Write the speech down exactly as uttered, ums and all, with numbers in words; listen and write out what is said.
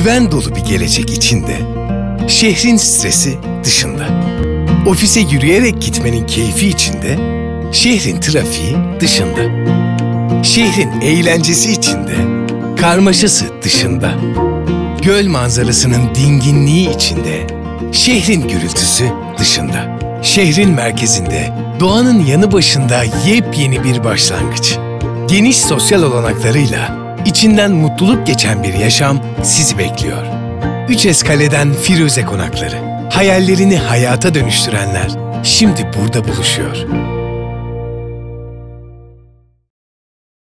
güven dolu bir gelecek içinde, şehrin stresi dışında. Ofise yürüyerek gitmenin keyfi içinde, şehrin trafiği dışında. Şehrin eğlencesi içinde, karmaşası dışında. Göl manzarasının dinginliği içinde, şehrin gürültüsü dışında. Şehrin merkezinde, doğanın yanı başında yepyeni bir başlangıç. Geniş sosyal olanaklarıyla, içinden mutluluk geçen bir yaşam sizi bekliyor. Üçeskale'den Firuze Konakları. Hayallerini hayata dönüştürenler şimdi burada buluşuyor.